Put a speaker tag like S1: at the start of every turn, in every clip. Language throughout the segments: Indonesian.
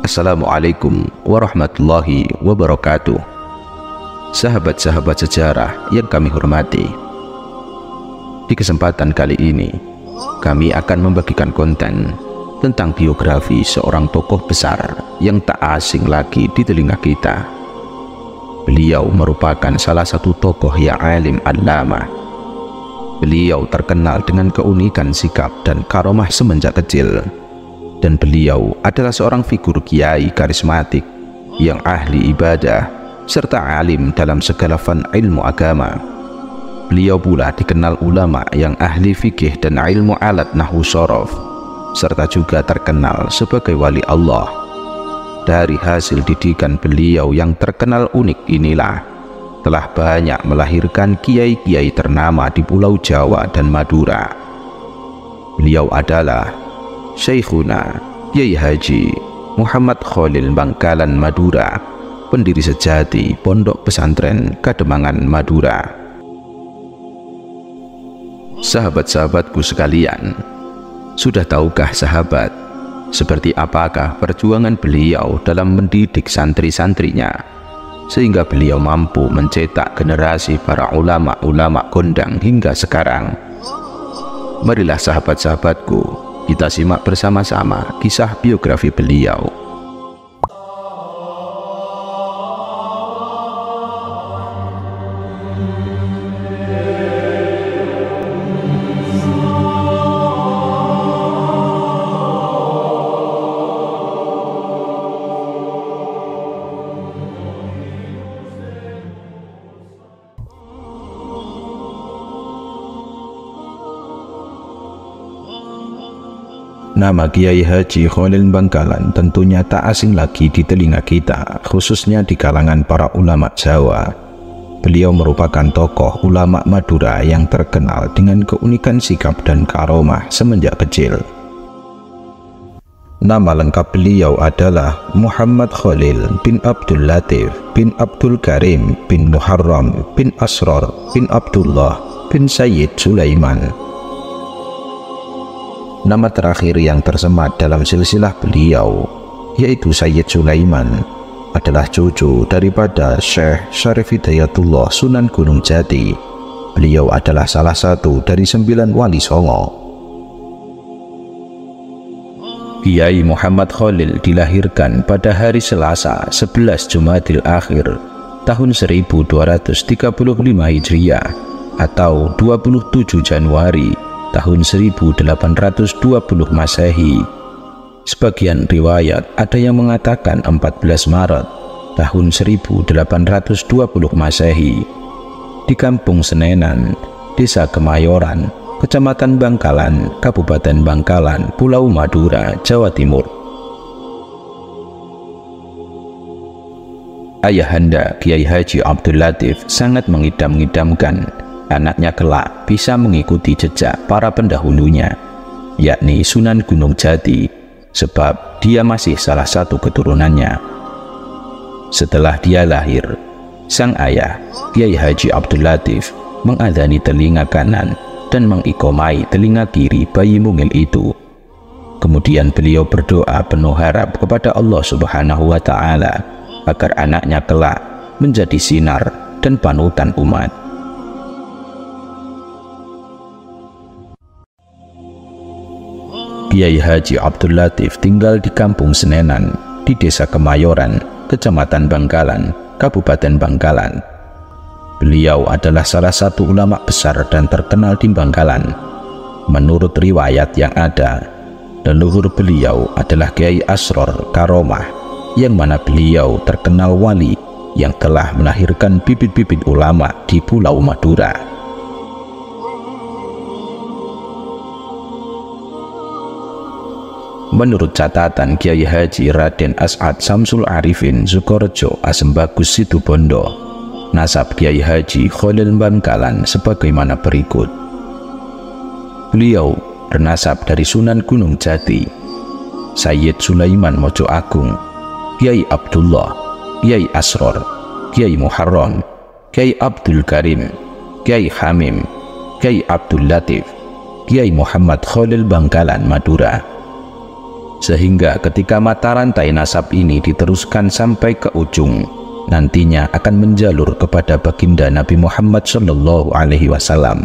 S1: Assalamualaikum warahmatullahi wabarakatuh. Sahabat-sahabat sejarah yang kami hormati, di kesempatan kali ini kami akan membagikan konten tentang biografi seorang tokoh besar yang tak asing lagi di telinga kita. Beliau merupakan salah satu tokoh yang alim allamah. Beliau terkenal dengan keunikan sikap dan karomah semenjak kecil, dan beliau adalah seorang figur kiai karismatik yang ahli ibadah serta alim dalam segala fan ilmu agama. Beliau pula dikenal ulama yang ahli fikih dan ilmu alat nahwu shorof, serta juga terkenal sebagai wali Allah. Dari hasil didikan beliau yang terkenal unik inilah telah banyak melahirkan kiai-kiai ternama di Pulau Jawa dan Madura. Beliau adalah Syekhuna Kyai Haji Muhammad Khalil Bangkalan Madura, pendiri sejati Pondok Pesantren Kademangan Madura. Sahabat-sahabatku sekalian, sudah tahukah sahabat seperti apakah perjuangan beliau dalam mendidik santri-santrinya sehingga beliau mampu mencetak generasi para ulama-ulama kondang hingga sekarang? Marilah sahabat-sahabatku, kita simak bersama-sama kisah biografi beliau. Nama Kyai Haji Khalil Bangkalan tentunya tak asing lagi di telinga kita, khususnya di kalangan para ulama Jawa. Beliau merupakan tokoh ulama Madura yang terkenal dengan keunikan sikap dan karomah semenjak kecil. Nama lengkap beliau adalah Muhammad Khalil bin Abdul Latif bin Abdul Karim bin Muharram bin Asrar bin Abdullah bin Sayyid Sulaiman. Nama terakhir yang tersemat dalam silsilah beliau, yaitu Sayyid Sulaiman, adalah cucu daripada Syekh Syarif Hidayatullah Sunan Gunung Jati. Beliau adalah salah satu dari 9 wali songo. Kyai Muhammad Khalil dilahirkan pada hari Selasa 11 Jumadil Akhir tahun 1235 Hijriah atau 27 Januari tahun 1820 Masehi. Sebagian riwayat ada yang mengatakan 14 Maret tahun 1820 Masehi di Kampung Senenan, Desa Kemayoran, Kecamatan Bangkalan, Kabupaten Bangkalan, Pulau Madura, Jawa Timur. Ayahanda Kyai Haji Abdul Latif sangat mengidam-idamkan anaknya kelak bisa mengikuti jejak para pendahulunya, yakni Sunan Gunung Jati, sebab dia masih salah satu keturunannya. Setelah dia lahir, sang ayah Kyai Haji Abdul Latif mengadani telinga kanan dan mengikomai telinga kiri bayi mungil itu. Kemudian beliau berdoa penuh harap kepada Allah Subhanahu wa Ta'ala agar anaknya kelak menjadi sinar dan panutan umat. Kyai Haji Abdul Latif tinggal di Kampung Senenan, di Desa Kemayoran, Kecamatan Bangkalan, Kabupaten Bangkalan. Beliau adalah salah satu ulama besar dan terkenal di Bangkalan. Menurut riwayat yang ada, leluhur beliau adalah Kyai Asrar Karomah, yang mana beliau terkenal wali yang telah melahirkan bibit-bibit ulama di Pulau Madura. Menurut catatan Kyai Haji Raden As'ad Samsul Arifin Sukorejo Asembagus Situbondo, nasab Kyai Haji Khalil Bangkalan sebagaimana berikut. Beliau bernasab dari Sunan Gunung Jati, Sayyid Sulaiman Mojo Agung, Kyai Abdullah, Kyai Asrar, Kyai Muharram, Kyai Abdul Karim, Kyai Hamim, Kyai Abdul Latif, Kyai Muhammad Khalil Bangkalan Madura. sehingga ketika mata rantai nasab ini diteruskan sampai ke ujung, nantinya akan menjalur kepada baginda Nabi Muhammad SAW.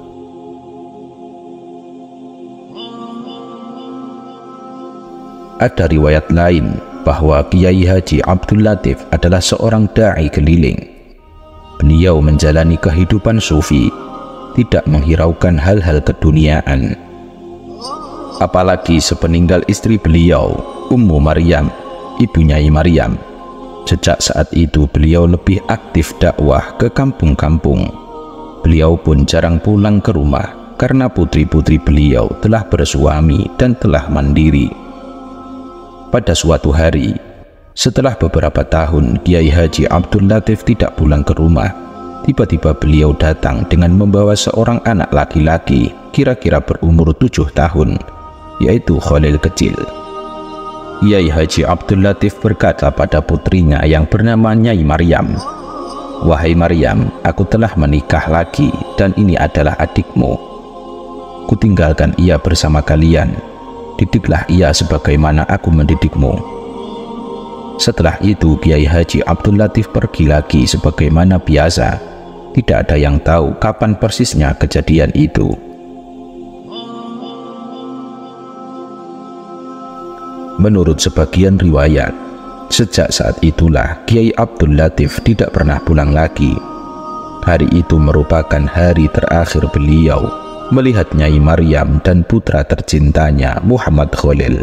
S1: Ada riwayat lain bahwa Kiai Haji Abdul Latif adalah seorang da'i keliling. Beliau menjalani kehidupan sufi, tidak menghiraukan hal-hal keduniaan. Apalagi sepeninggal istri beliau, Ummu Maryam, ibu Nyai Maryam. Sejak saat itu beliau lebih aktif dakwah ke kampung-kampung. Beliau pun jarang pulang ke rumah karena putri-putri beliau telah bersuami dan telah mandiri. Pada suatu hari, setelah beberapa tahun Kiai Haji Abdul Latif tidak pulang ke rumah, tiba-tiba beliau datang dengan membawa seorang anak laki-laki kira-kira berumur 7 tahun, yaitu Khalil kecil. Kiai Haji Abdul Latif berkata pada putrinya yang bernama Nyai Maryam, "Wahai Maryam, aku telah menikah lagi dan ini adalah adikmu. Kutinggalkan ia bersama kalian. Didiklah ia sebagaimana aku mendidikmu." Setelah itu Kiai Haji Abdul Latif pergi lagi sebagaimana biasa. Tidak ada yang tahu kapan persisnya kejadian itu. Menurut sebagian riwayat, sejak saat itulah Kiai Abdul Latif tidak pernah pulang lagi. Hari itu merupakan hari terakhir beliau melihat Nyai Maryam dan putra tercintanya Muhammad Khalil.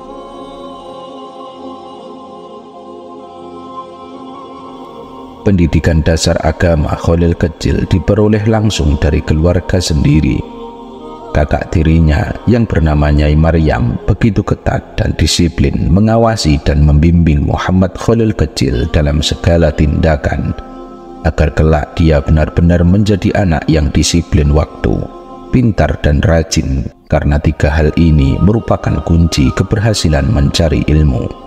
S1: Pendidikan dasar agama Khalil kecil diperoleh langsung dari keluarga sendiri. Kakak tirinya yang bernama Nyai Maryam begitu ketat dan disiplin mengawasi dan membimbing Muhammad Khalil kecil dalam segala tindakan, agar kelak dia benar-benar menjadi anak yang disiplin waktu, pintar dan rajin, karena 3 hal ini merupakan kunci keberhasilan mencari ilmu.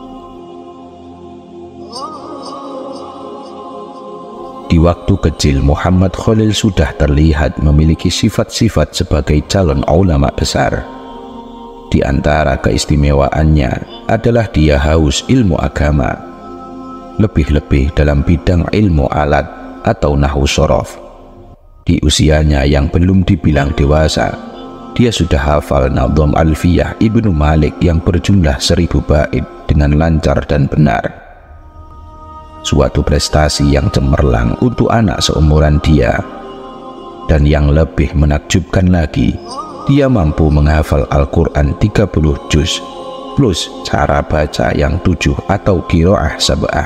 S1: Di waktu kecil Muhammad Khalil sudah terlihat memiliki sifat-sifat sebagai calon ulama besar. Di antara keistimewaannya adalah dia haus ilmu agama, lebih-lebih dalam bidang ilmu alat atau nahwu shorof. Di usianya yang belum dibilang dewasa, dia sudah hafal Nadham Alfiyah Ibnu Malik yang berjumlah 1000 bait dengan lancar dan benar. Suatu prestasi yang cemerlang untuk anak seumuran dia. Dan yang lebih menakjubkan lagi, dia mampu menghafal Al-Quran 30 juz plus cara baca yang 7 atau qiraah sab'ah.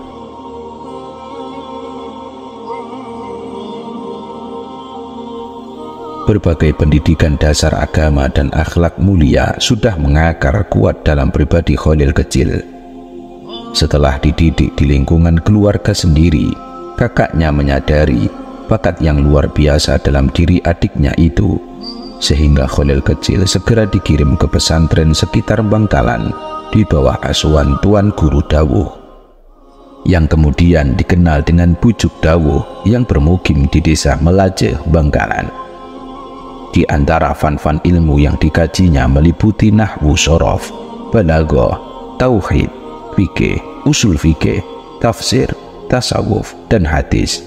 S1: Berbagai pendidikan dasar agama dan akhlak mulia sudah mengakar kuat dalam pribadi Khalil kecil. Setelah dididik di lingkungan keluarga sendiri, kakaknya menyadari bakat yang luar biasa dalam diri adiknya itu, sehingga Khalil kecil segera dikirim ke pesantren sekitar Bangkalan di bawah asuhan Tuan Guru Dawuh, yang kemudian dikenal dengan Pucuk Dawuh yang bermukim di desa Melaceh, Bangkalan. Di antara fan-fan ilmu yang dikajinya meliputi nahwu shorof, balaghah, tauhid, fikih, usul fikih, tafsir, tasawuf, dan hadis.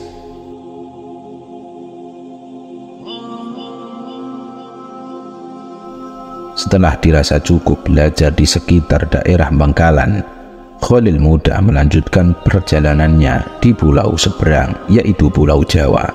S1: Setelah dirasa cukup belajar di sekitar daerah Bangkalan, Khalil muda melanjutkan perjalanannya di pulau seberang, yaitu Pulau Jawa.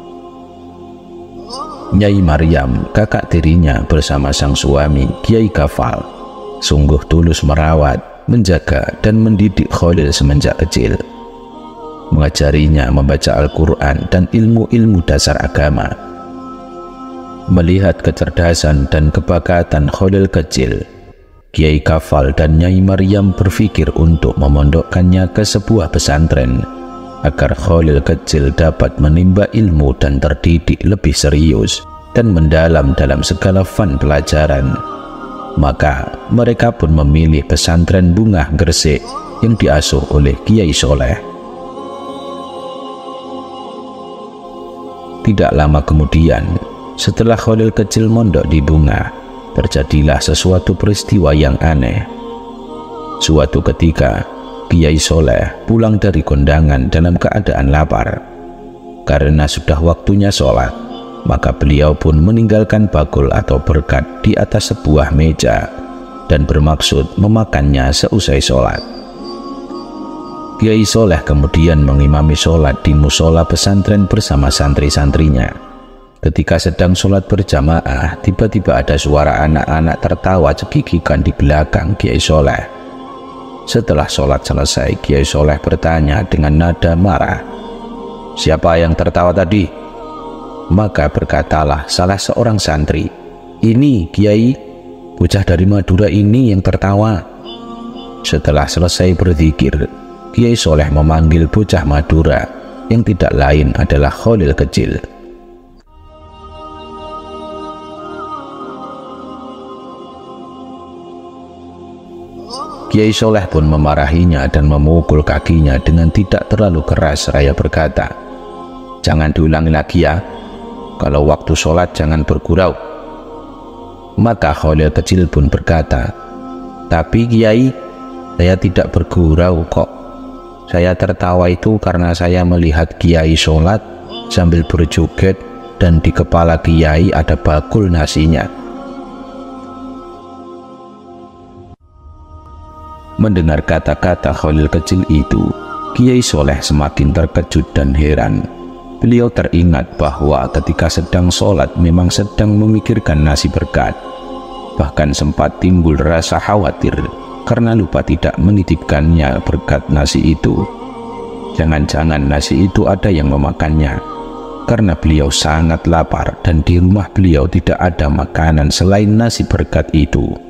S1: Nyai Maryam, kakak tirinya bersama sang suami Kiai Kafal, sungguh tulus merawat, menjaga dan mendidik Khalil semenjak kecil, mengajarinya membaca Al-Quran dan ilmu-ilmu dasar agama. Melihat kecerdasan dan kebakatan Khalil kecil, Kiai Kafal dan Nyai Maryam berpikir untuk memondokkannya ke sebuah pesantren agar Khalil kecil dapat menimba ilmu dan terdidik lebih serius dan mendalam dalam segala fan pelajaran. Maka mereka pun memilih pesantren Bungah Gresik yang diasuh oleh Kiai Soleh. Tidak lama kemudian, setelah Khalil kecil mondok di Bungah, terjadilah sesuatu peristiwa yang aneh. Suatu ketika, Kiai Soleh pulang dari kondangan dalam keadaan lapar. Karena sudah waktunya sholat, maka beliau pun meninggalkan bakul atau berkat di atas sebuah meja dan bermaksud memakannya seusai sholat. Kiai Soleh kemudian mengimami sholat di musola pesantren bersama santri-santrinya. Ketika sedang sholat berjamaah, tiba-tiba ada suara anak-anak tertawa cekikikan di belakang Kiai Soleh. Setelah sholat selesai, Kiai Soleh bertanya dengan nada marah, "Siapa yang tertawa tadi?" Maka berkatalah salah seorang santri, "Ini Kiai, bocah dari Madura ini yang tertawa." Setelah selesai berzikir, Kiai Soleh memanggil bocah Madura yang tidak lain adalah Khalil kecil. Kiai Soleh pun memarahinya dan memukul kakinya dengan tidak terlalu keras seraya berkata, "Jangan diulangi lagi ya, kalau waktu sholat jangan bergurau." Maka Khalil kecil pun berkata, "Tapi Kiai, saya tidak bergurau kok. Saya tertawa itu karena saya melihat Kiai sholat sambil berjoget dan di kepala Kiai ada bakul nasinya." Mendengar kata-kata Khalil kecil itu, Kiai Soleh semakin terkejut dan heran. Beliau teringat bahwa ketika sedang sholat memang sedang memikirkan nasi berkat. Bahkan sempat timbul rasa khawatir karena lupa tidak menitipkannya berkat nasi itu. Jangan-jangan nasi itu ada yang memakannya, karena beliau sangat lapar dan di rumah beliau tidak ada makanan selain nasi berkat itu.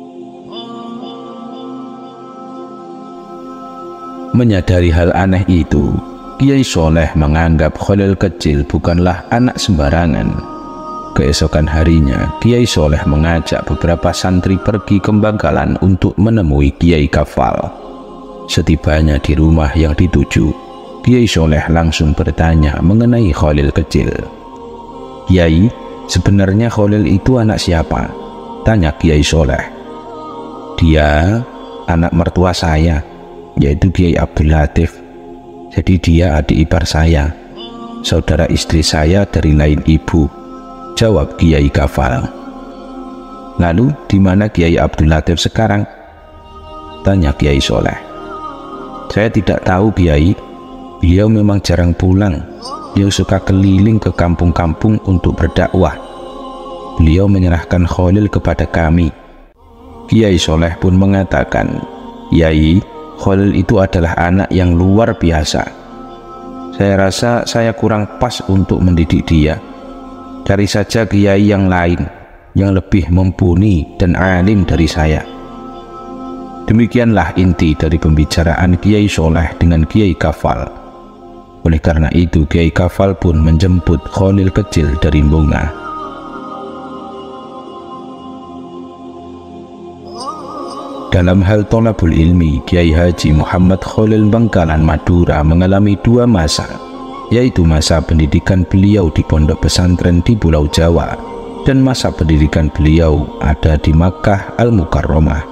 S1: Menyadari hal aneh itu, Kiai Soleh menganggap Khalil kecil bukanlah anak sembarangan. Keesokan harinya, Kiai Soleh mengajak beberapa santri pergi ke Bangkalan untuk menemui Kiai Kafal. Setibanya di rumah yang dituju, Kiai Soleh langsung bertanya mengenai Khalil kecil. "Kiai, sebenarnya Khalil itu anak siapa?" tanya Kiai Soleh. "Dia anak mertua saya, yaitu Kiai Abdul Latif. Jadi dia adik ipar saya, saudara istri saya dari lain ibu," jawab Kiai Kafal. "Lalu di mana Kiai Abdul Latif sekarang?" tanya Kiai Soleh. "Saya tidak tahu Kiai, beliau memang jarang pulang. Beliau suka keliling ke kampung-kampung untuk berdakwah. Beliau menyerahkan Khalil kepada kami." Kiai Soleh pun mengatakan, "Yai, Khalil itu adalah anak yang luar biasa. Saya rasa saya kurang pas untuk mendidik dia. Cari saja kiai yang lain, yang lebih mumpuni dan alim dari saya." Demikianlah inti dari pembicaraan Kiai Soleh dengan Kiai Kafal. Oleh karena itu, Kiai Kafal pun menjemput Khalil kecil dari Bunga. Dalam hal thalabul ilmi, Kiai Haji Muhammad Khalil Bangkalan Madura mengalami dua masa, yaitu masa pendidikan beliau di pondok pesantren di Pulau Jawa dan masa pendidikan beliau ada di Makkah Al-Mukarramah.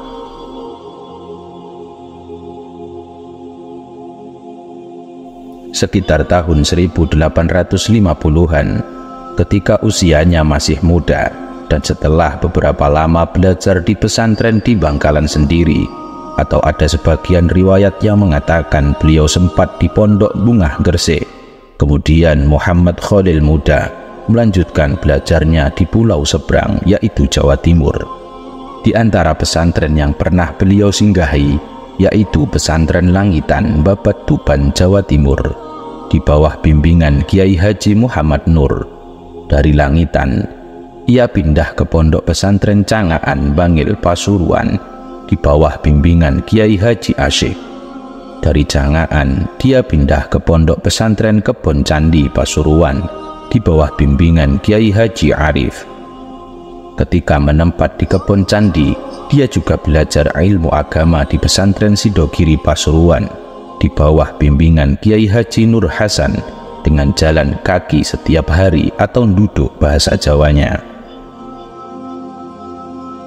S1: Sekitar tahun 1850-an, ketika usianya masih muda, dan setelah beberapa lama belajar di pesantren di Bangkalan sendiri, atau ada sebagian riwayat yang mengatakan beliau sempat di pondok Bungah Gresik, kemudian Muhammad Khalil muda melanjutkan belajarnya di pulau seberang, yaitu Jawa Timur. Di antara pesantren yang pernah beliau singgahi, yaitu pesantren Langitan, Babat Tuban, Jawa Timur, di bawah bimbingan Kiai Haji Muhammad Nur. Dari Langitan, ia pindah ke pondok pesantren Cangaan, Bangil, Pasuruan, di bawah bimbingan Kiai Haji Asyik. Dari Cangaan, dia pindah ke pondok pesantren Kebon Candi, Pasuruan, di bawah bimbingan Kiai Haji Arif. Ketika menempat di Kebon Candi, dia juga belajar ilmu agama di pesantren Sidogiri, Pasuruan, di bawah bimbingan Kiai Haji Nur Hasan, dengan jalan kaki setiap hari atau duduk bahasa Jawanya.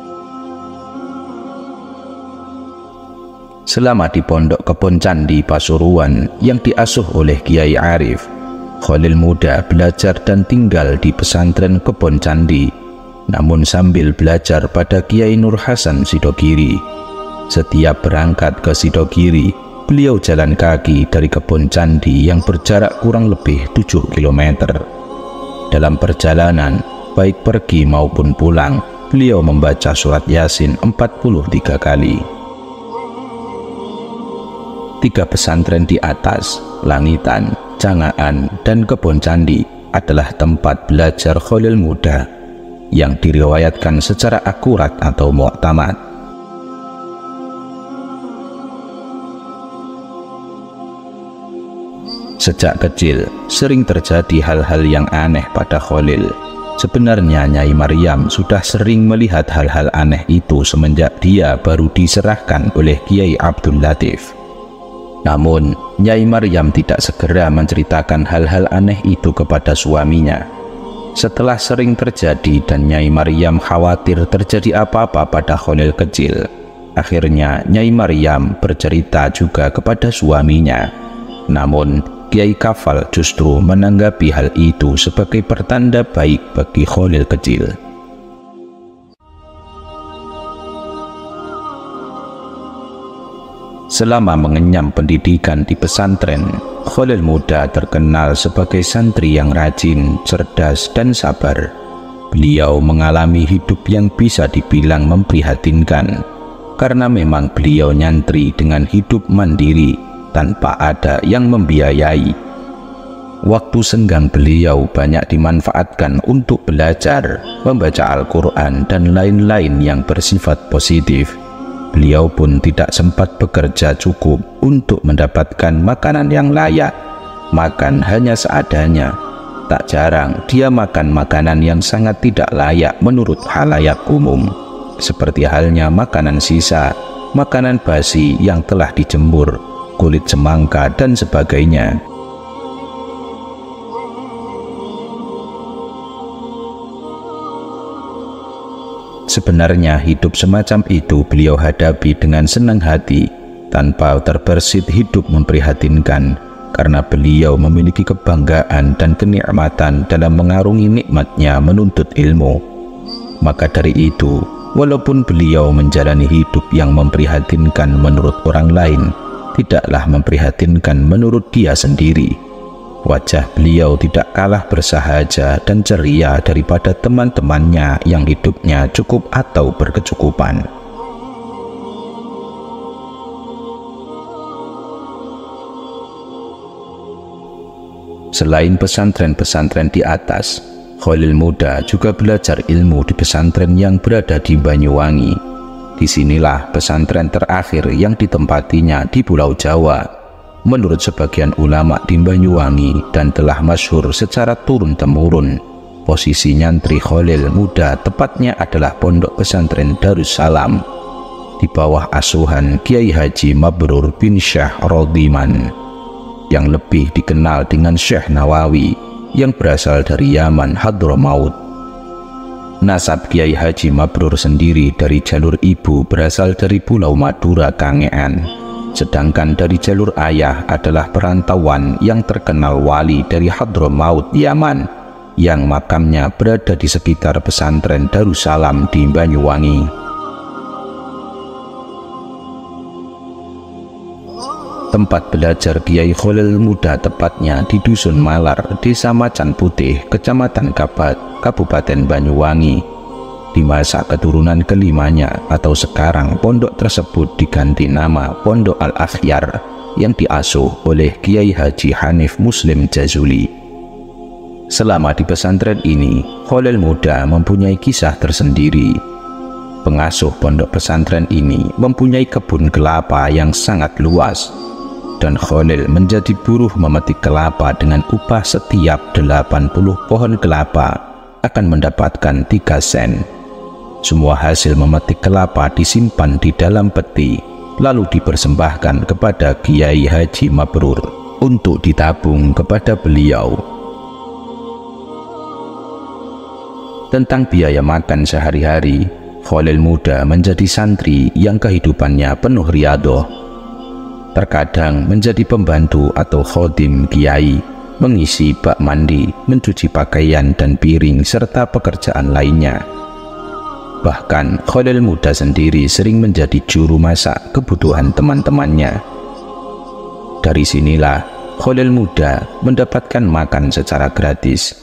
S1: Selama di Pondok Kebon Candi Pasuruan yang diasuh oleh Kiai Arif, Khalil Muda belajar dan tinggal di pesantren Kebon Candi, namun sambil belajar pada Kiai Nur Hasan Sidogiri. Setiap berangkat ke Sidogiri, beliau jalan kaki dari Kebon Candi yang berjarak kurang lebih 7 km. Dalam perjalanan, baik pergi maupun pulang, beliau membaca surat Yasin 43 kali. 3 pesantren di atas, Langitan, Cangaan, dan Kebon Candi adalah tempat belajar Khalil Muda yang diriwayatkan secara akurat atau mu'tamad. Sejak kecil, sering terjadi hal-hal yang aneh pada Khalil. Sebenarnya Nyai Maryam sudah sering melihat hal-hal aneh itu semenjak dia baru diserahkan oleh Kiai Abdul Latif. Namun, Nyai Maryam tidak segera menceritakan hal-hal aneh itu kepada suaminya. Setelah sering terjadi dan Nyai Maryam khawatir terjadi apa-apa pada Khalil kecil, akhirnya Nyai Maryam bercerita juga kepada suaminya. Namun, Kiai Kafal justru menanggapi hal itu sebagai pertanda baik bagi Khalil kecil. Selama mengenyam pendidikan di pesantren, Khalil Muda terkenal sebagai santri yang rajin, cerdas, dan sabar. Beliau mengalami hidup yang bisa dibilang memprihatinkan, karena memang beliau nyantri dengan hidup mandiri, tanpa ada yang membiayai. Waktu senggang beliau banyak dimanfaatkan untuk belajar, membaca Al-Quran, dan lain-lain yang bersifat positif. Beliau pun tidak sempat bekerja cukup untuk mendapatkan makanan yang layak. Makan hanya seadanya. Tak jarang dia makan makanan yang sangat tidak layak menurut khalayak umum, seperti halnya makanan sisa, makanan basi yang telah dijemur, kulit semangka, dan sebagainya. Sebenarnya hidup semacam itu beliau hadapi dengan senang hati, tanpa terbersit hidup memprihatinkan, karena beliau memiliki kebanggaan dan kenikmatan dalam mengarungi nikmatnya menuntut ilmu. Maka dari itu, walaupun beliau menjalani hidup yang memprihatinkan menurut orang lain, tidaklah memprihatinkan menurut dia sendiri. Wajah beliau tidak kalah bersahaja dan ceria daripada teman-temannya yang hidupnya cukup atau berkecukupan. Selain pesantren-pesantren di atas, Khalil Muda juga belajar ilmu di pesantren yang berada di Banyuwangi. Disinilah pesantren terakhir yang ditempatinya di Pulau Jawa. Menurut sebagian ulama di Banyuwangi dan telah masyhur secara turun-temurun, posisi nyantri Khalil Muda tepatnya adalah Pondok Pesantren Darussalam di bawah asuhan Kiai Haji Mabrur bin Syekh Rodiman, yang lebih dikenal dengan Syekh Nawawi, yang berasal dari Yaman Hadramaut. Nasab Kiai Haji Mabrur sendiri dari jalur ibu berasal dari Pulau Madura Kangean, sedangkan dari jalur ayah adalah perantauan yang terkenal wali dari Hadramaut, Yaman, yang makamnya berada di sekitar pesantren Darussalam di Banyuwangi. Tempat belajar Kiai Khalil Muda tepatnya di Dusun Malar, Desa Macan Putih, Kecamatan Kabat, Kabupaten Banyuwangi. Di masa keturunan kelimanya atau sekarang pondok tersebut diganti nama Pondok Al-Akhyar yang diasuh oleh Kiai Haji Hanif Muslim Jazuli. Selama di pesantren ini, Khalil Muda mempunyai kisah tersendiri. Pengasuh pondok pesantren ini mempunyai kebun kelapa yang sangat luas, dan Khalil menjadi buruh memetik kelapa dengan upah setiap 80 pohon kelapa akan mendapatkan 3 sen. Semua hasil memetik kelapa disimpan di dalam peti, lalu dipersembahkan kepada Kiai Haji Mabrur untuk ditabung kepada beliau. Tentang biaya makan sehari-hari, Khalil Muda menjadi santri yang kehidupannya penuh riyadhah. terkadang menjadi pembantu atau khodim kiai, mengisi bak mandi, mencuci pakaian dan piring, serta pekerjaan lainnya. Bahkan Khalil muda sendiri sering menjadi juru masak kebutuhan teman-temannya. Dari sinilah Khalil muda mendapatkan makan secara gratis.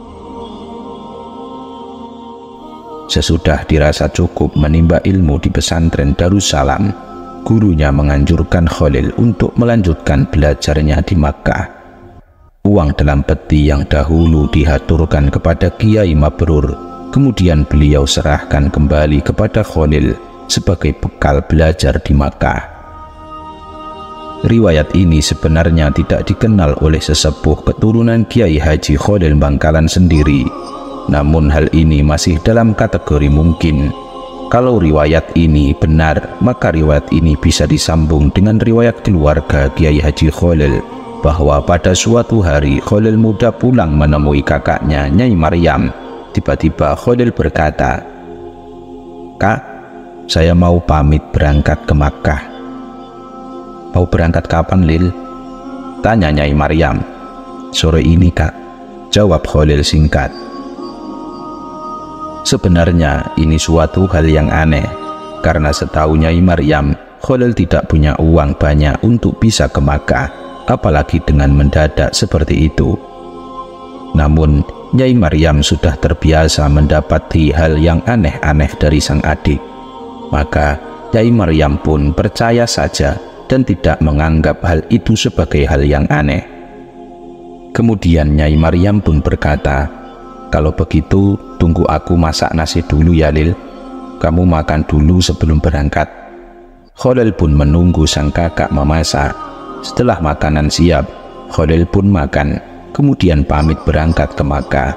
S1: Sesudah dirasa cukup menimba ilmu di pesantren Darussalam, gurunya menganjurkan Khalil untuk melanjutkan belajarnya di Makkah. Uang dalam peti yang dahulu dihaturkan kepada Kiai Mabrur, kemudian beliau serahkan kembali kepada Khalil sebagai bekal belajar di Makkah. Riwayat ini sebenarnya tidak dikenal oleh sesepuh keturunan Kiai Haji Khalil Bangkalan sendiri, namun hal ini masih dalam kategori mungkin. Kalau riwayat ini benar, maka riwayat ini bisa disambung dengan riwayat keluarga Kiai Haji Khalil, bahwa pada suatu hari Khalil muda pulang menemui kakaknya Nyai Maryam. Tiba-tiba Khalil berkata, "Kak, saya mau pamit berangkat ke Makkah." "Mau berangkat kapan, Lil?" tanya Nyai Maryam. "Sore ini, Kak," jawab Khalil singkat. Sebenarnya ini suatu hal yang aneh, karena setahu Nyai Maryam, Khalil tidak punya uang banyak untuk bisa ke Makkah, apalagi dengan mendadak seperti itu. Namun Nyai Maryam sudah terbiasa mendapati hal yang aneh-aneh dari sang adik, maka Nyai Maryam pun percaya saja dan tidak menganggap hal itu sebagai hal yang aneh. Kemudian Nyai Maryam pun berkata, "Kalau begitu tunggu aku masak nasi dulu ya, Lil. Kamu makan dulu sebelum berangkat." Khalil pun menunggu sang kakak memasak. Setelah makanan siap, Khalil pun makan, kemudian pamit berangkat ke Makkah.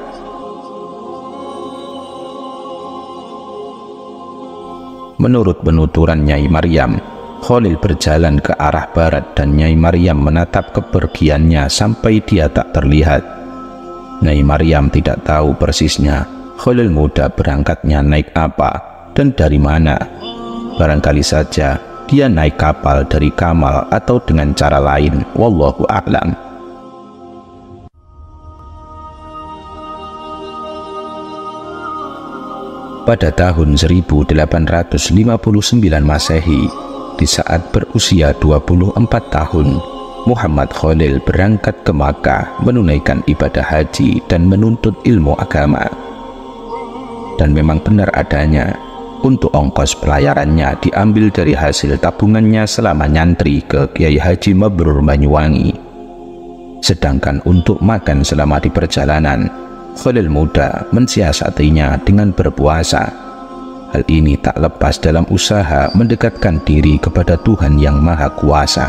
S1: Menurut penuturan Nyai Maryam, Khalil berjalan ke arah barat dan Nyai Maryam menatap kepergiannya sampai dia tak terlihat. Nyai Maryam tidak tahu persisnya Khalil muda berangkatnya naik apa dan dari mana. Barangkali saja dia naik kapal dari Kamal atau dengan cara lain, wallahu a'lam. Pada tahun 1859 Masehi, di saat berusia 24 tahun, Muhammad Khalil berangkat ke Makkah menunaikan ibadah haji dan menuntut ilmu agama. Dan memang benar adanya, untuk ongkos pelayarannya diambil dari hasil tabungannya selama nyantri ke Kiai Haji Mabrur Banyuwangi. Sedangkan untuk makan selama di perjalanan, Khalil muda mensiasatinya dengan berpuasa. Hal ini tak lepas dalam usaha mendekatkan diri kepada Tuhan yang Maha Kuasa.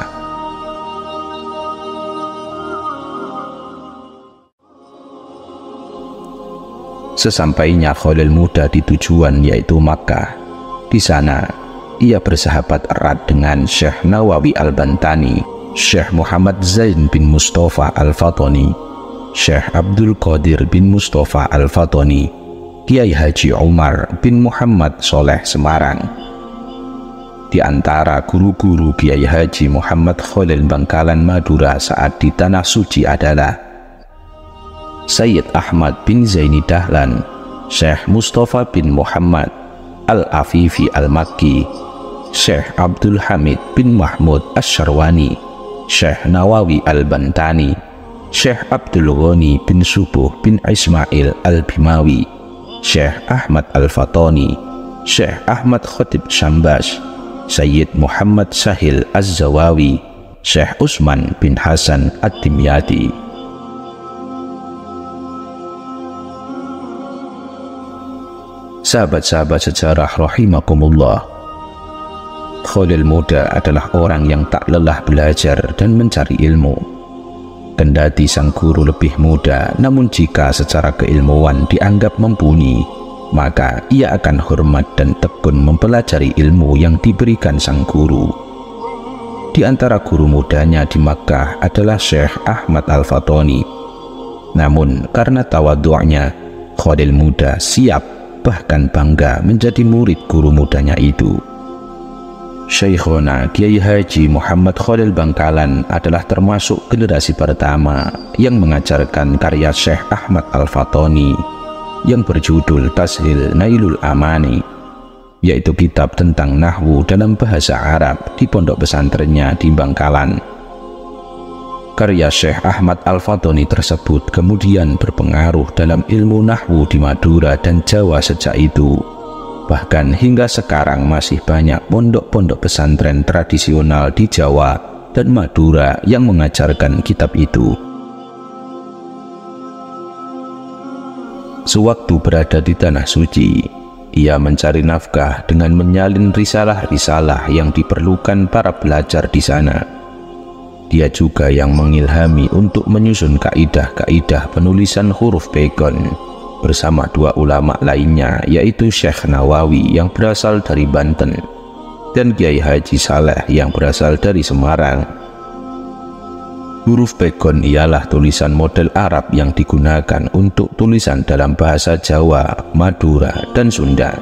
S1: Sesampainya Khalil muda di tujuan, yaitu Makkah, di sana ia bersahabat erat dengan Syekh Nawawi Al-Bantani, Syekh Muhammad Zain bin Mustafa Al-Fatani, Syekh Abdul Qadir bin Mustafa Al-Fatani, Kiai Haji Umar bin Muhammad Soleh Semarang. Di antara guru-guru Kiai Haji Muhammad Khalil Bangkalan Madura saat di Tanah Suci adalah Sayyid Ahmad bin Zaini Dahlan, Syekh Mustafa bin Muhammad Al-Afifi Al-Makki, Syekh Abdul Hamid bin Mahmud Asy-Syarwani, Syekh Nawawi Al-Bantani, Syekh Abdul Ghani bin Subuh bin Ismail Al-Bimawi, Syekh Ahmad Al-Fatani, Syekh Ahmad Khatib Syambash, Sayyid Muhammad Sahil Az-Zawawi, Syekh Usman bin Hasan Ad-Dimyati. Sahabat-sahabat sejarah rahimakumullah, Khalil muda adalah orang yang tak lelah belajar dan mencari ilmu. Kendati sang guru lebih muda, namun jika secara keilmuan dianggap mumpuni, maka ia akan hormat dan tekun mempelajari ilmu yang diberikan sang guru. Di antara guru mudanya di Makkah adalah Syekh Ahmad Al-Fatani. Namun karena tawadhu'nya, Khalil muda siap bahkan bangga menjadi murid guru mudanya itu. Syekhona Kiai Haji Muhammad Khalil Bangkalan adalah termasuk generasi pertama yang mengajarkan karya Syekh Ahmad Al-Fatoni yang berjudul Tashil Nailul Amani, yaitu kitab tentang nahwu dalam bahasa Arab di pondok pesantrennya di Bangkalan. Karya Syekh Ahmad Al-Fatoni tersebut kemudian berpengaruh dalam ilmu nahwu di Madura dan Jawa sejak itu. Bahkan hingga sekarang masih banyak pondok-pondok pesantren tradisional di Jawa dan Madura yang mengajarkan kitab itu. Sewaktu berada di Tanah Suci, ia mencari nafkah dengan menyalin risalah-risalah yang diperlukan para pelajar di sana. Dia juga yang mengilhami untuk menyusun kaidah-kaidah penulisan huruf Pegon bersama dua ulama lainnya, yaitu Syekh Nawawi yang berasal dari Banten dan Kiai Haji Saleh yang berasal dari Semarang. Huruf Pegon ialah tulisan model Arab yang digunakan untuk tulisan dalam bahasa Jawa, Madura, dan Sunda.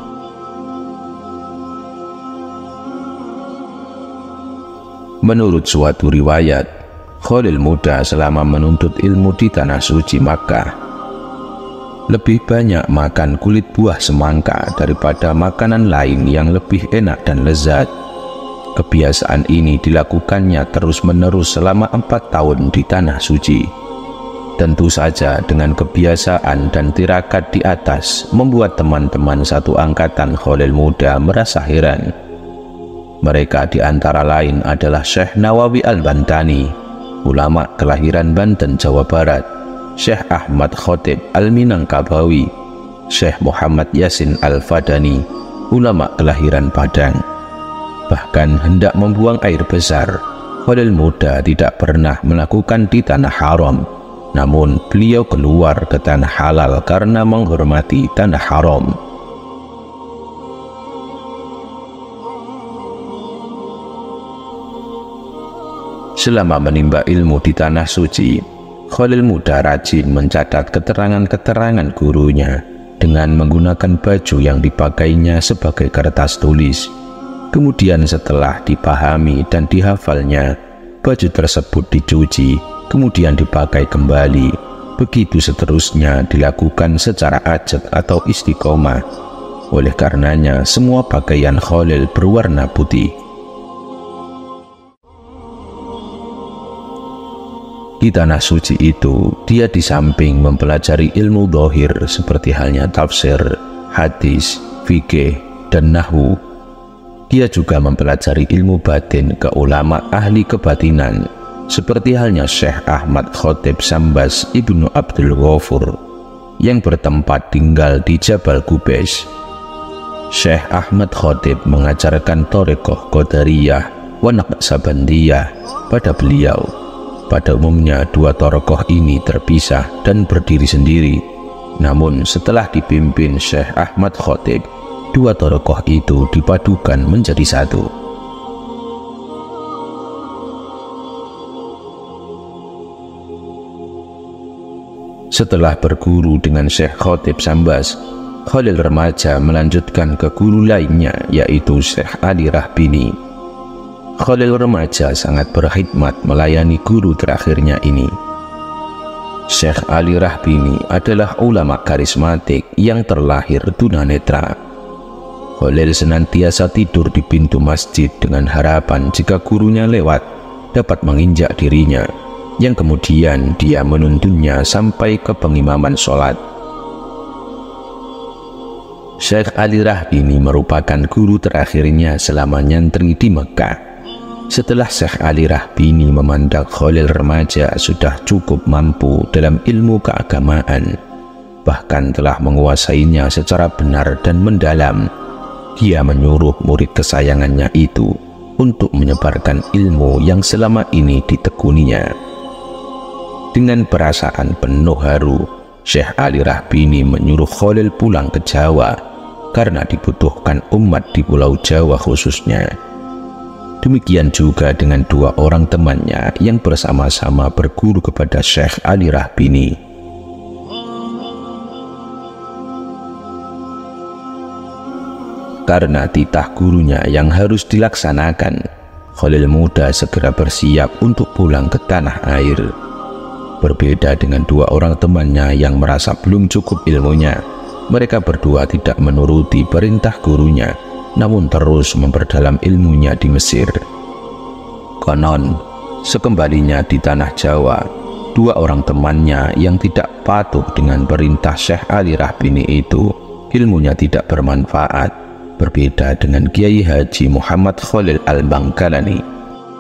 S1: Menurut suatu riwayat, Khalil muda selama menuntut ilmu di Tanah Suci Makkah lebih banyak makan kulit buah semangka daripada makanan lain yang lebih enak dan lezat. Kebiasaan ini dilakukannya terus-menerus selama 4 tahun di Tanah Suci. Tentu saja dengan kebiasaan dan tirakat di atas membuat teman-teman satu angkatan Khalil muda merasa heran. Mereka di antara lain adalah Syekh Nawawi Al-Bantani, ulama kelahiran Banten, Jawa Barat, Syekh Ahmad Khotib Al-Minangkabawi, Syekh Muhammad Yasin Al-Fadani, ulama kelahiran Padang. Bahkan hendak membuang air besar, Khalil muda tidak pernah melakukan di Tanah Haram, namun beliau keluar ke Tanah Halal karena menghormati Tanah Haram. Selama menimba ilmu di Tanah Suci, Khalil muda rajin mencatat keterangan-keterangan gurunya dengan menggunakan baju yang dipakainya sebagai kertas tulis. Kemudian setelah dipahami dan dihafalnya, baju tersebut dicuci, kemudian dipakai kembali. Begitu seterusnya dilakukan secara ajak atau istiqomah. Oleh karenanya, semua pakaian Khalil berwarna putih. Di Tanah Suci itu, dia di samping mempelajari ilmu dhahir seperti halnya tafsir, hadis, fikih, dan nahwu, dia juga mempelajari ilmu batin ke ulama ahli kebatinan seperti halnya Syekh Ahmad Khotib Sambas Ibnu Abdul Ghafur yang bertempat tinggal di Jabal Qubais. Syekh Ahmad Khotib mengajarkan Thariqah Qadariyah wa Naqsabandiyah pada beliau. Pada umumnya dua thariqah ini terpisah dan berdiri sendiri. Namun setelah dipimpin Syekh Ahmad Khotib, dua thariqah itu dipadukan menjadi satu. Setelah berguru dengan Syekh Khotib Sambas, Khalil remaja melanjutkan ke guru lainnya, yaitu Syekh Ali Rahbini. Khalil remaja sangat berkhidmat melayani guru terakhirnya ini. Syekh Ali Rahbini adalah ulama karismatik yang terlahir tunanetra. Khalil senantiasa tidur di pintu masjid dengan harapan jika gurunya lewat dapat menginjak dirinya, yang kemudian dia menuntunnya sampai ke pengimaman sholat. Syekh Ali Rahbini merupakan guru terakhirnya selama nyantri di Mekah. Setelah Syekh Ali Rahbini memandang Khalil remaja sudah cukup mampu dalam ilmu keagamaan, bahkan telah menguasainya secara benar dan mendalam, dia menyuruh murid kesayangannya itu untuk menyebarkan ilmu yang selama ini ditekuninya. Dengan perasaan penuh haru, Syekh Ali Rahbini menyuruh Khalil pulang ke Jawa karena dibutuhkan umat di Pulau Jawa khususnya. Demikian juga dengan dua orang temannya yang bersama-sama berguru kepada Syekh Ali Rahbini. karena titah gurunya yang harus dilaksanakan, Khalil muda segera bersiap untuk pulang ke tanah air. Berbeda dengan dua orang temannya yang merasa belum cukup ilmunya, mereka berdua tidak menuruti perintah gurunya, namun terus memperdalam ilmunya di Mesir. Konon, sekembalinya di tanah Jawa, dua orang temannya yang tidak patuh dengan perintah Syekh Ali Rahbini itu, ilmunya tidak bermanfaat, berbeda dengan Kiai Haji Muhammad Khalil Al-Bangkalani.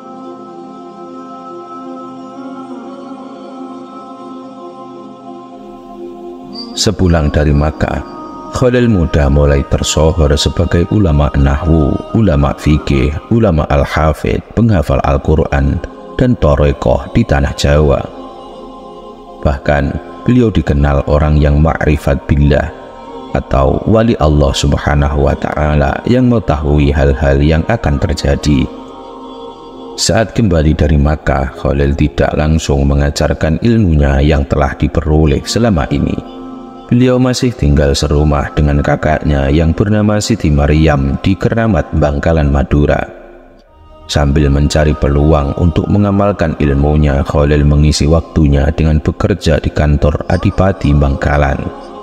S1: Sepulang dari Makkah, Khalil muda mulai tersohor sebagai ulama nahwu, ulama fikih, ulama al-hafidh, penghafal Al-Quran, dan thariqah di tanah Jawa. Bahkan beliau dikenal orang yang ma'rifat billah atau wali Allah Subhanahu wa Ta'ala yang mengetahui hal-hal yang akan terjadi. Saat kembali dari Makkah, Khalil tidak langsung mengajarkan ilmunya yang telah diperoleh selama ini. Beliau masih tinggal serumah dengan kakaknya yang bernama Siti Maryam di Kernamat, Bangkalan, Madura. Sambil mencari peluang untuk mengamalkan ilmunya, Khalil mengisi waktunya dengan bekerja di kantor Adipati Bangkalan.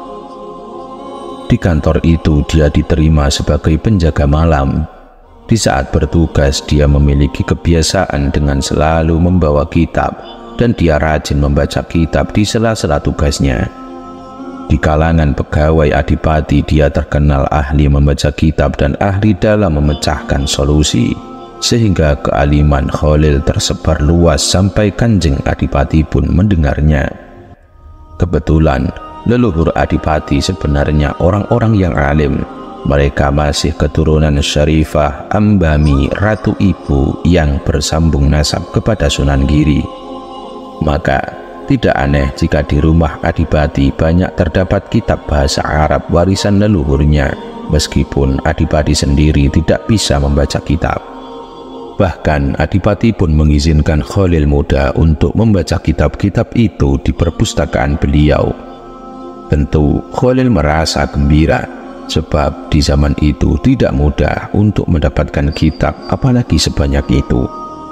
S1: Di kantor itu dia diterima sebagai penjaga malam. Di saat bertugas dia memiliki kebiasaan dengan selalu membawa kitab, dan dia rajin membaca kitab di sela-sela tugasnya. Di kalangan pegawai Adipati dia terkenal ahli membaca kitab dan ahli dalam memecahkan solusi, sehingga kealiman Khalil tersebar luas sampai Kanjeng Adipati pun mendengarnya. Kebetulan leluhur Adipati sebenarnya orang-orang yang alim. Mereka masih keturunan Syarifah Ambami Ratu Ibu yang bersambung nasab kepada Sunan Giri. Maka tidak aneh jika di rumah Adipati banyak terdapat kitab bahasa Arab warisan leluhurnya, meskipun Adipati sendiri tidak bisa membaca kitab. Bahkan Adipati pun mengizinkan Khalil muda untuk membaca kitab-kitab itu di perpustakaan beliau. Tentu Khalil merasa gembira, sebab di zaman itu tidak mudah untuk mendapatkan kitab, apalagi sebanyak itu.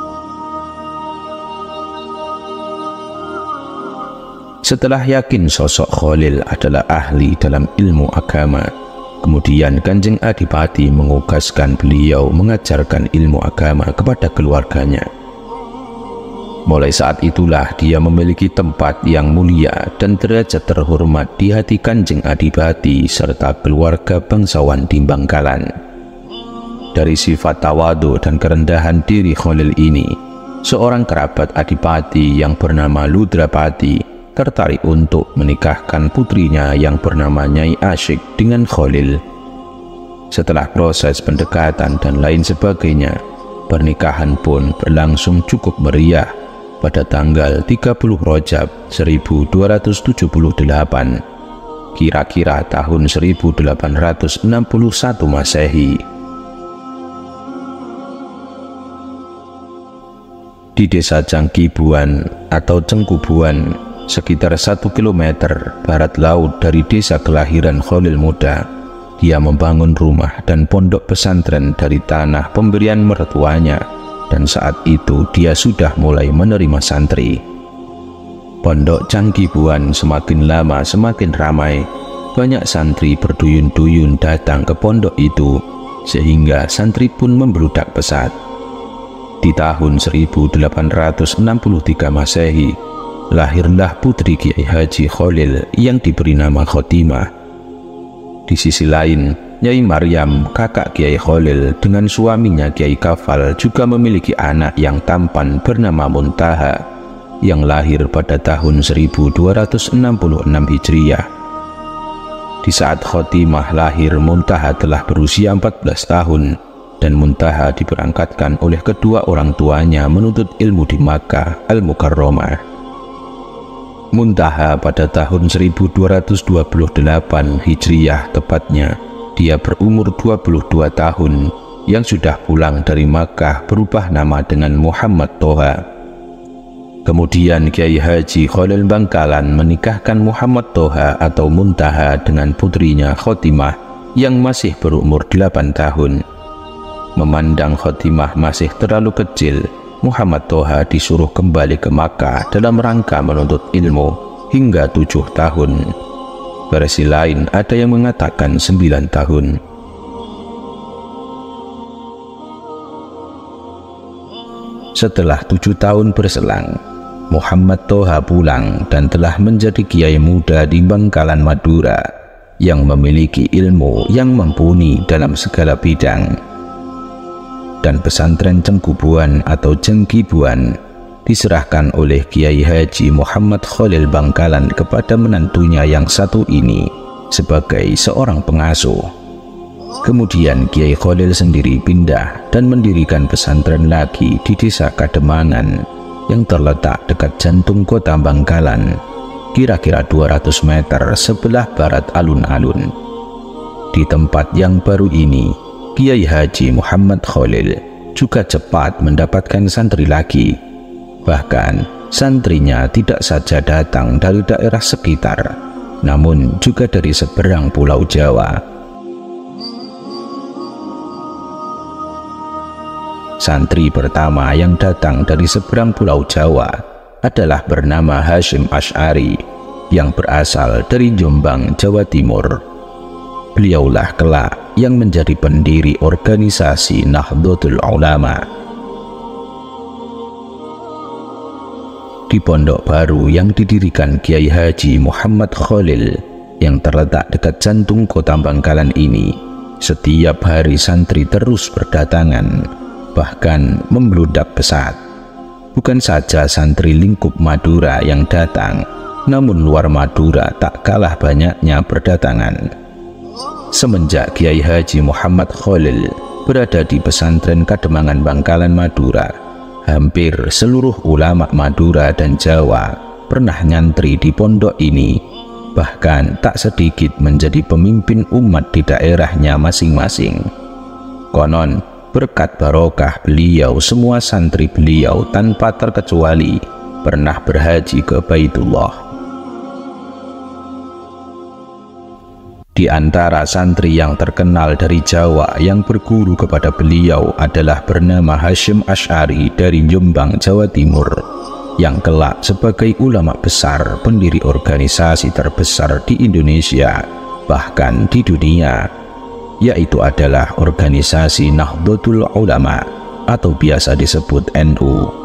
S1: Setelah yakin sosok Khalil adalah ahli dalam ilmu agama, kemudian Kanjeng Adipati mengugaskan beliau mengajarkan ilmu agama kepada keluarganya. Mulai saat itulah dia memiliki tempat yang mulia dan derajat terhormat di hati Kanjeng Adipati serta keluarga bangsawan di Bangkalan. Dari sifat tawadu dan kerendahan diri Khalil ini, seorang kerabat Adipati yang bernama Ludrapati tertarik untuk menikahkan putrinya yang bernama Nyai Asyik dengan Khalil. Setelah proses pendekatan dan lain sebagainya, pernikahan pun berlangsung cukup meriah pada tanggal 30 Rajab 1278, kira-kira tahun 1861 Masehi. Di desa Cangkibuan atau Cengkubuan, sekitar 1 km barat laut dari desa kelahiran Khalil muda, dia membangun rumah dan pondok pesantren dari tanah pemberian mertuanya, dan saat itu dia sudah mulai menerima santri. Pondok Cangkibuan semakin lama semakin ramai. Banyak santri berduyun-duyun datang ke pondok itu, sehingga santri pun membludak pesat. Di tahun 1863 Masehi, lahirlah putri Kiai Haji Khalil yang diberi nama Khotimah. Di sisi lain, Nyai Maryam, kakak Kiai Khalil, dengan suaminya Kiai Kafal juga memiliki anak yang tampan bernama Muntaha, yang lahir pada tahun 1266 Hijriah. Di saat Khotimah lahir, Muntaha telah berusia 14 tahun, dan Muntaha diberangkatkan oleh kedua orang tuanya menuntut ilmu di Makkah Al-Mukarramah. Muntaha pada tahun 1228 Hijriah tepatnya, dia berumur 22 tahun, yang sudah pulang dari Makkah berubah nama dengan Muhammad Toha. Kemudian Kiai Haji Khalil Bangkalan menikahkan Muhammad Toha atau Muntaha dengan putrinya Khotimah yang masih berumur 8 tahun. Memandang Khotimah masih terlalu kecil, Muhammad Toha disuruh kembali ke Makkah dalam rangka menuntut ilmu hingga 7 tahun. Versi lain ada yang mengatakan 9 tahun. Setelah 7 tahun berselang, Muhammad Toha pulang dan telah menjadi kiai muda di Bangkalan Madura yang memiliki ilmu yang mumpuni dalam segala bidang. Dan pesantren Cengkubuan atau Cengkibuan diserahkan oleh Kiai Haji Muhammad Khalil Bangkalan kepada menantunya yang satu ini sebagai seorang pengasuh. Kemudian Kiai Khalil sendiri pindah dan mendirikan pesantren lagi di desa Kademangan yang terletak dekat jantung kota Bangkalan, kira-kira 200 meter sebelah barat alun-alun. Di tempat yang baru ini, Kiai Haji Muhammad Khalil juga cepat mendapatkan santri lagi. Bahkan santrinya tidak saja datang dari daerah sekitar, namun juga dari seberang Pulau Jawa. Santri pertama yang datang dari seberang Pulau Jawa adalah bernama Hasyim Asy'ari yang berasal dari Jombang, Jawa Timur. Beliaulah kelak yang menjadi pendiri organisasi Nahdlatul Ulama. Di pondok baru yang didirikan Kiai Haji Muhammad Khalil yang terletak dekat jantung kota Bangkalan ini, setiap hari santri terus berdatangan, bahkan membludak pesat. Bukan saja santri lingkup Madura yang datang, namun luar Madura tak kalah banyaknya berdatangan. Semenjak Kiai Haji Muhammad Khalil berada di pesantren Kademangan Bangkalan Madura, hampir seluruh ulama Madura dan Jawa pernah nyantri di pondok ini, bahkan tak sedikit menjadi pemimpin umat di daerahnya masing-masing. Konon, berkat barokah beliau, semua santri beliau tanpa terkecuali pernah berhaji ke Baitullah. Di antara santri yang terkenal dari Jawa yang berguru kepada beliau adalah bernama Hasyim Asy'ari dari Jombang, Jawa Timur, yang kelak sebagai ulama besar pendiri organisasi terbesar di Indonesia, bahkan di dunia, yaitu adalah organisasi Nahdlatul Ulama atau biasa disebut NU.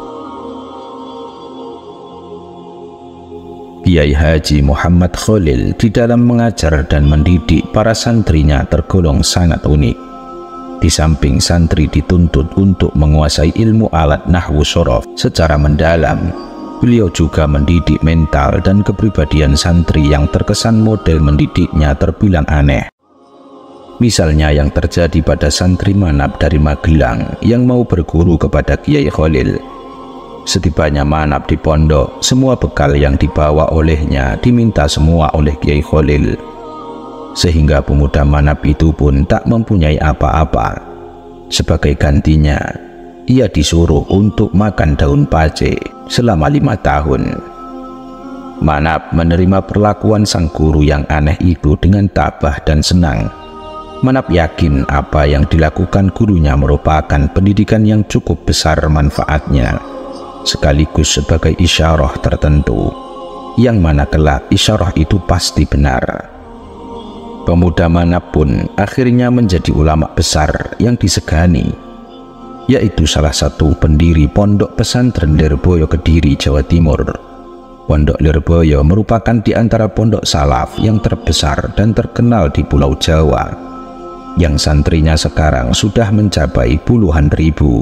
S1: Kiai Haji Muhammad Khalil di dalam mengajar dan mendidik para santrinya tergolong sangat unik. Di samping santri dituntut untuk menguasai ilmu alat nahwu shorof secara mendalam, beliau juga mendidik mental dan kepribadian santri yang terkesan model mendidiknya terbilang aneh. Misalnya yang terjadi pada santri Manap dari Magelang yang mau berguru kepada Kiai Khalil. Setibanya Manap di pondok, semua bekal yang dibawa olehnya diminta semua oleh Kiai Khalil, sehingga pemuda Manap itu pun tak mempunyai apa-apa. Sebagai gantinya, ia disuruh untuk makan daun pace selama 5 tahun. Manap menerima perlakuan sang guru yang aneh itu dengan tabah dan senang. Manap yakin apa yang dilakukan gurunya merupakan pendidikan yang cukup besar manfaatnya, sekaligus sebagai isyarah tertentu, yang mana kelak isyarah itu pasti benar. Pemuda Manap pun akhirnya menjadi ulama besar yang disegani, yaitu salah satu pendiri Pondok Pesantren Lirboyo Kediri, Jawa Timur. Pondok Lirboyo merupakan di antara pondok salaf yang terbesar dan terkenal di Pulau Jawa, yang santrinya sekarang sudah mencapai puluhan ribu.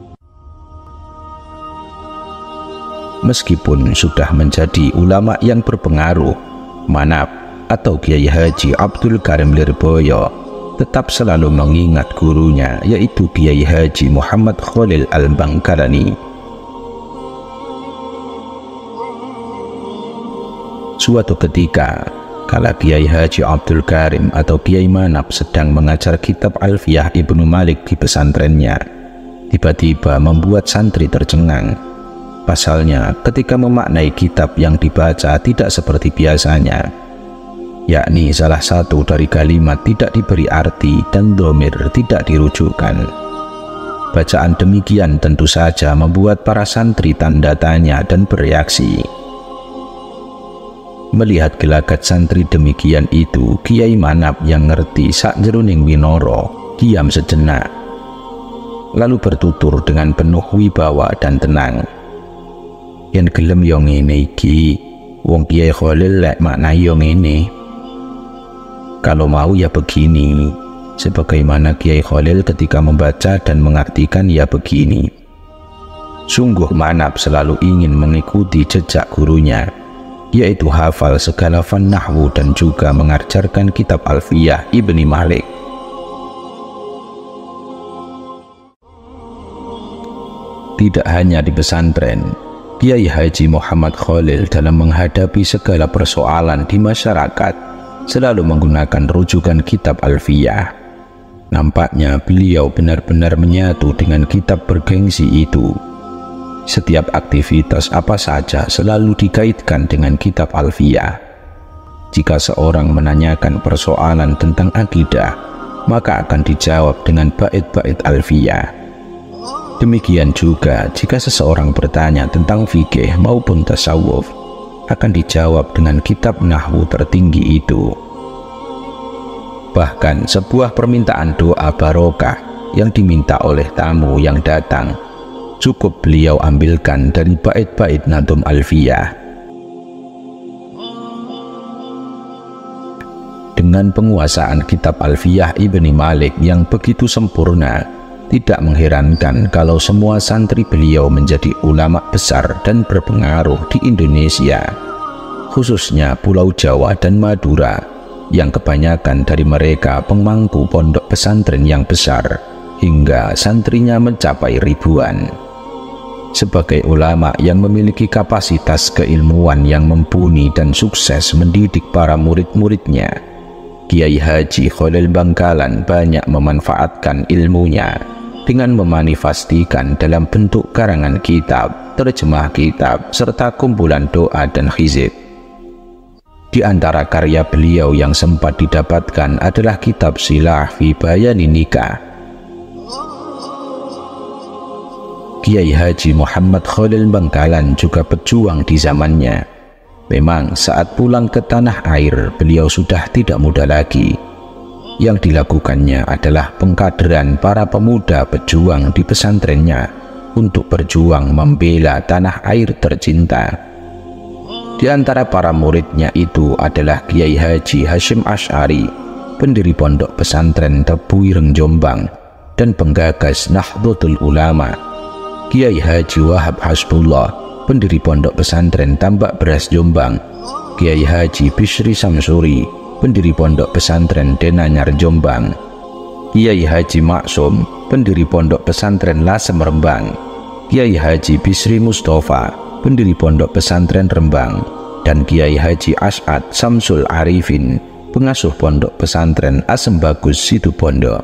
S1: Meskipun sudah menjadi ulama yang berpengaruh, Manap atau Kiai Haji Abdul Karim Lirboyo tetap selalu mengingat gurunya, yaitu Kiai Haji Muhammad Khalil Al-Bangkalani. Suatu ketika, kala Kiai Haji Abdul Karim atau Kiai Manap sedang mengajar kitab Alfiyah Ibnu Malik di pesantrennya, tiba-tiba membuat santri tercengang. Pasalnya, ketika memaknai kitab yang dibaca tidak seperti biasanya. yakni salah satu dari kalimat tidak diberi arti dan dhamir tidak dirujukkan. Bacaan demikian tentu saja membuat para santri tanda tanya dan bereaksi. Melihat gelagat santri demikian itu, Kiai Manap yang ngerti sakjeroning winara diam sejenak, lalu bertutur dengan penuh wibawa dan tenang. Yen gelem yo ngene iki, wong Kiai Khalil lek maknai yo ngene. Kalau mau ya begini, sebagaimana Kiai Khalil ketika membaca dan mengartikan ya begini. Sungguh Manap selalu ingin mengikuti jejak gurunya, yaitu hafal segala fan nahwu dan juga mengajarkan kitab Alfiyah Ibni Malik. Tidak hanya di pesantren, Kiai Haji Muhammad Khalil dalam menghadapi segala persoalan di masyarakat selalu menggunakan rujukan kitab Alfiyah. Nampaknya beliau benar-benar menyatu dengan kitab bergengsi itu. Setiap aktivitas apa saja selalu dikaitkan dengan kitab Alfiyah. Jika seorang menanyakan persoalan tentang akidah, maka akan dijawab dengan bait-bait Alfiyah. Demikian juga jika seseorang bertanya tentang fikih maupun tasawuf, akan dijawab dengan kitab nahwu tertinggi itu. Bahkan sebuah permintaan doa barokah yang diminta oleh tamu yang datang cukup beliau ambilkan dari bait-bait Nadhum Alfiyah. Dengan penguasaan kitab Alfiyah Ibni Malik yang begitu sempurna, tidak mengherankan kalau semua santri beliau menjadi ulama besar dan berpengaruh di Indonesia, khususnya Pulau Jawa dan Madura, yang kebanyakan dari mereka pemangku pondok pesantren yang besar, hingga santrinya mencapai ribuan. Sebagai ulama yang memiliki kapasitas keilmuan yang mumpuni dan sukses mendidik para murid-muridnya, Kiai Haji Khalil Bangkalan banyak memanfaatkan ilmunya dengan memanifestikan dalam bentuk karangan kitab, terjemah kitab, serta kumpulan doa dan hizib. Di antara karya beliau yang sempat didapatkan adalah kitab Silah fi Bayani Nikah. Kiai Haji Muhammad Khalil Bangkalan juga pejuang di zamannya. Memang saat pulang ke tanah air, beliau sudah tidak muda lagi. Yang dilakukannya adalah pengkaderan para pemuda pejuang di pesantrennya untuk berjuang membela tanah air tercinta. Di antara para muridnya itu adalah Kiai Haji Hashim Asy'ari, pendiri pondok pesantren Tebu Ireng Jombang dan penggagas Nahdlatul Ulama; Kiai Haji Wahab Hasbullah, pendiri pondok pesantren Tambak Beras Jombang; Kiai Haji Bisri Samsuri, pendiri pondok pesantren Denanyar Jombang; Kiai Haji Maksum, pendiri pondok pesantren Lasem Rembang; Kiai Haji Bisri Mustafa, pendiri pondok pesantren Rembang; dan Kiai Haji As'ad Samsul Arifin, pengasuh pondok pesantren Asem Bagus Situbondo.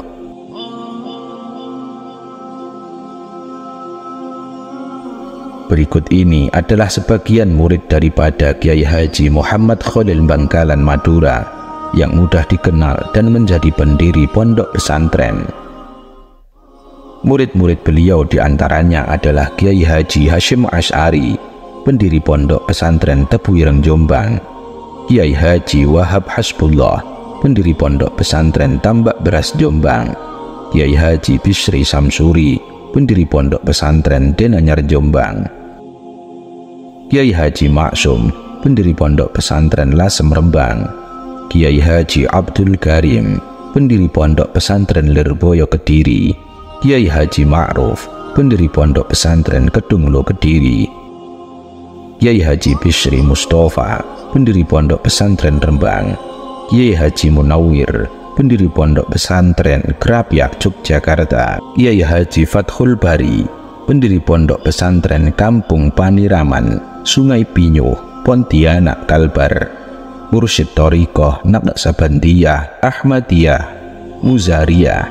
S1: Berikut ini adalah sebagian murid daripada Kiai Haji Muhammad Khalil Bangkalan Madura yang mudah dikenal dan menjadi pendiri pondok pesantren. Murid-murid beliau diantaranya adalah Kiai Haji Hashim Asy'ari, pendiri pondok pesantren Tebu Ireng Jombang; Kiai Haji Wahab Hasbullah, pendiri pondok pesantren Tambak Beras Jombang; Kiai Haji Bisri Samsuri, pendiri pondok pesantren Denanyar Jombang; Kiai Haji Maksum, pendiri pondok pesantren Lasem Rembang; Kiai Haji Abdul Karim, pendiri pondok pesantren Lirboyo Kediri; Kiai Haji Ma'ruf, pendiri pondok pesantren Kedunglo Kediri; Kiai Haji Bisri Mustafa, pendiri pondok pesantren Rembang; Kiai Haji Munawwir, pendiri pondok pesantren Krapyak Yogyakarta; Kiai Haji Fathul Bari, pendiri pondok pesantren Kampung Paniraman, Sungai Pinyuh, Pontianak Kalbar; Mursyid Thariqah Naqsabandiyah, Ahmadiyah, Muzariyah.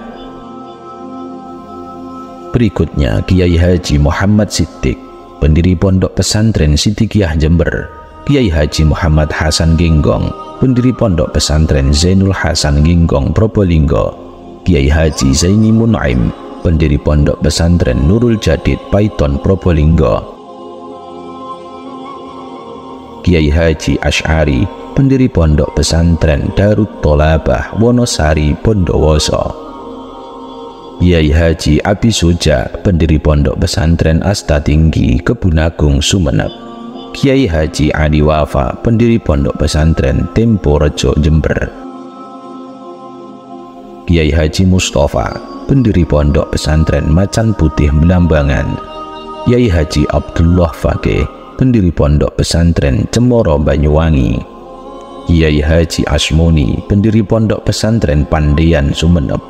S1: Berikutnya Kiai Haji Muhammad Siddiq, pendiri pondok pesantren Siddiqiyah Jember; Kiai Haji Muhammad Hasan Genggong, pendiri Pondok Pesantren Zainul Hasan Genggong Probolinggo, Kiai Haji Zaini Mun'aim, pendiri Pondok Pesantren Nurul Jadid Paiton Probolinggo, Kiai Haji Asy'ari, pendiri Pondok Pesantren Darut Tolabah Wonosari Bondowoso, Kiai Haji Abi Suja, pendiri Pondok Pesantren Asta Tinggi Kebunagung Sumeneb, Kiai Haji Ali Wafa, pendiri Pondok Pesantren Tempo Rejo Jember, Kiai Haji Mustafa, pendiri Pondok Pesantren Macan Putih Belambangan, Kiai Haji Abdullah Fakih, pendiri Pondok Pesantren Cemoro Banyuwangi, Kiai Haji Asmoni, pendiri Pondok Pesantren Pandean Sumeneb,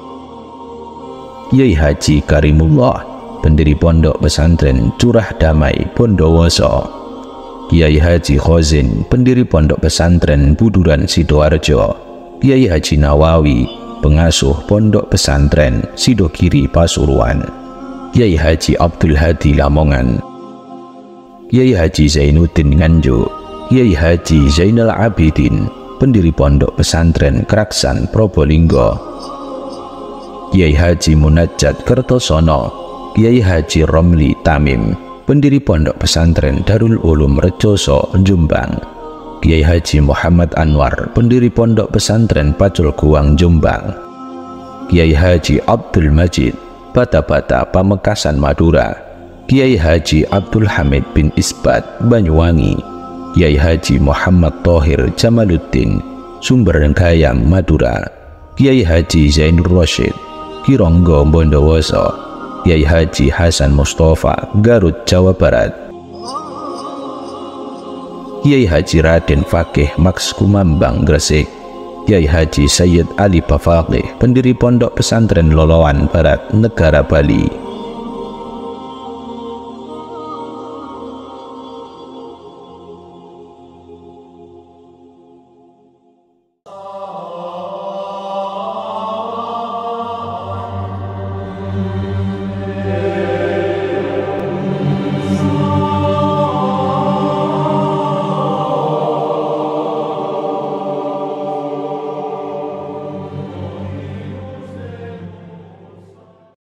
S1: Kiai Haji Karimullah, pendiri Pondok Pesantren Curah Damai Bondowoso, Kiai Haji Khozin, pendiri Pondok Pesantren Buduran Sidoarjo, Kiai Haji Nawawi, pengasuh Pondok Pesantren Sidokiri Pasuruan, Kiai Haji Abdul Hadi Lamongan, Kiai Haji Zainuddin Nganjuk, Kiai Haji Zainal Abidin, pendiri Pondok Pesantren Kraksan Probolinggo, Kiai Haji Munajjat Kertosono, Kiai Haji Romli Tamim, pendiri Pondok Pesantren Darul Ulum Rejoso Jombang, Kiai Haji Muhammad Anwar, pendiri Pondok Pesantren Pacul Guang Jombang, Kiai Haji Abdul Majid, Bata-Bata Pamekasan Madura, Kiai Haji Abdul Hamid bin Isbat Banyuwangi, Kiai Haji Muhammad Thohir Jamaluddin Sumberengkayam Madura, Kiai Haji Zainur Rasyid Kironggo Bondowoso, Kiai Haji Hasan Mustafa Garut Jawa Barat, Kiai Haji Raden Fakih Maks Kumambang Gresik, Kiai Haji Sayyid Ali Bafaqih, pendiri Pondok Pesantren Loloan Barat Negara Bali,